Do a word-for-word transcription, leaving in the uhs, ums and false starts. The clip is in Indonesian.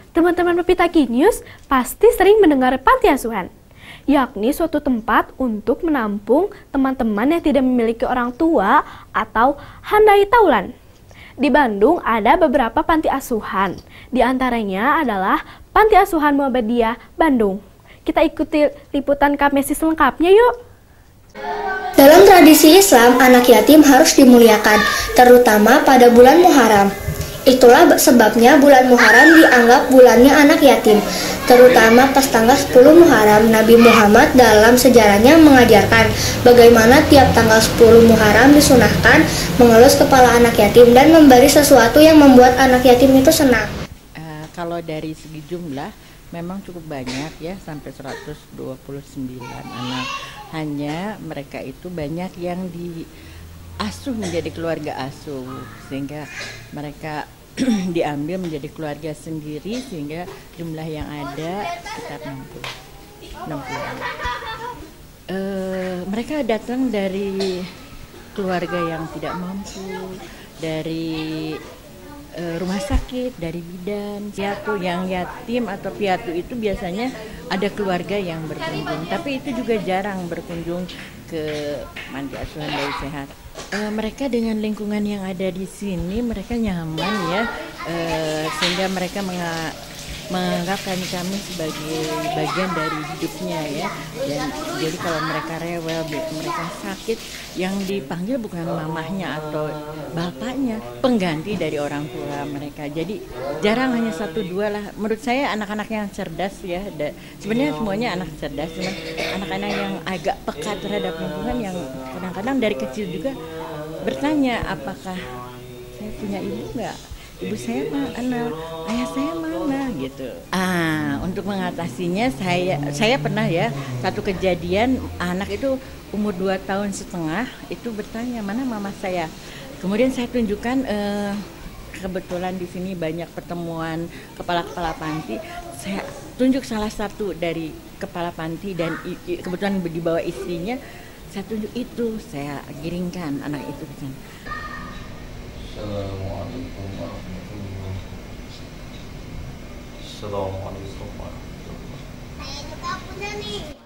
Teman-teman Pepita Genius pasti sering mendengar panti asuhan, yakni suatu tempat untuk menampung teman-teman yang tidak memiliki orang tua atau handai taulan. Di Bandung ada beberapa panti asuhan, di antaranya adalah Panti Asuhan Muhammadiyah Bandung. Kita ikuti liputan Kamesi selengkapnya yuk! Dalam tradisi Islam, anak yatim harus dimuliakan, terutama pada bulan Muharram. Itulah sebabnya bulan Muharram dianggap bulannya anak yatim. Terutama pas tanggal sepuluh Muharram, Nabi Muhammad dalam sejarahnya mengajarkan bagaimana tiap tanggal sepuluh Muharram disunahkan mengelus kepala anak yatim dan memberi sesuatu yang membuat anak yatim itu senang. Uh, kalau dari segi jumlah memang cukup banyak ya, sampai seratus dua puluh sembilan anak. Hanya mereka itu banyak yang diasuh menjadi keluarga asuh, sehingga mereka diambil menjadi keluarga sendiri, sehingga jumlah yang ada sekitar enam puluh. Uh, mereka datang dari keluarga yang tidak mampu, dari uh, rumah sakit, dari bidan. Piatu yang yatim atau piatu itu biasanya ada keluarga yang berkunjung, tapi itu juga jarang berkunjung ke panti asuhan Bayi Sehat. Uh, mereka dengan lingkungan yang ada di sini mereka nyaman ya, uh, sehingga mereka menga menganggap kami kami sebagai bagian dari hidupnya ya. Dan jadi kalau mereka rewel, mereka sakit, yang dipanggil bukan mamahnya atau bapaknya, pengganti dari orang tua mereka. Jadi jarang, hanya satu dua lah. Menurut saya anak-anak yang cerdas ya. Sebenarnya semuanya anak cerdas, cuman anak-anak yang agak peka terhadap lingkungan, yang kadang-kadang dari kecil juga bertanya, apakah saya punya ibu nggak? Ibu saya mana, ayah saya mana gitu. Ah, untuk mengatasinya saya saya pernah ya, satu kejadian anak itu umur dua tahun setengah itu bertanya, mana mama saya. Kemudian saya tunjukkan, eh, kebetulan di sini banyak pertemuan kepala-kepala panti. Saya tunjuk salah satu dari kepala panti dan kebetulan dibawa istrinya. Saya tunjuk itu, saya giringkan anak itu ke sana. Assalamualaikum warahmatullahi wabarakatuh. Assalamualaikum warahmatullahi wabarakatuh. Saya juga punya nih.